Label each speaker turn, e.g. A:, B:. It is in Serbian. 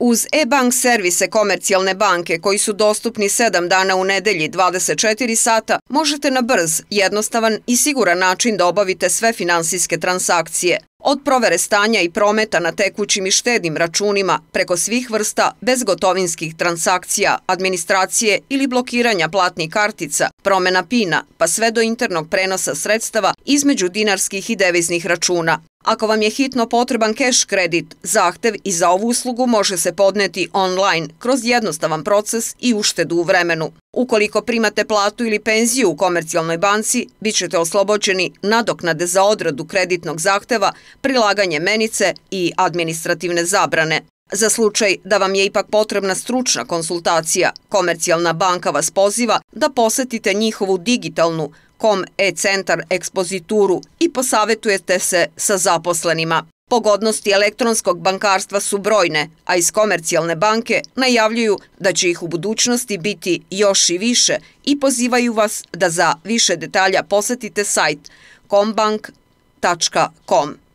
A: Uz e-bank servise Komercijalne banke koji su dostupni 7 dana u nedelji 24 sata, možete na brz, jednostavan i siguran način da obavite sve finansijske transakcije. Od provere stanja i prometa na tekućim i štednim računima preko svih vrsta bezgotovinskih transakcija, administracije ili blokiranja platnih kartica, promena PIN-a, pa sve do internog prenosa sredstava između dinarskih i deviznih računa. Ako vam je hitno potreban keš kredit, zahtev i za ovu uslugu može se podneti online kroz jednostavan proces i uštedu u vremenu. Ukoliko primate platu ili penziju u Komercijalnoj banci, bit ćete oslobođeni nadoknade za odradu kreditnog zahteva, prilaganje menice i administrativne zabrane. Za slučaj da vam je ipak potrebna stručna konsultacija, Komercijalna banka vas poziva da posetite njihovu digitalnu kom e-centar ekspozituru i posavetujete se sa zaposlenima. Pogodnosti elektronskog bankarstva su brojne, a iz Komercijalne banke najavljuju da će ih u budućnosti biti još i više i pozivaju vas da za više detalja posetite sajt kombank.com.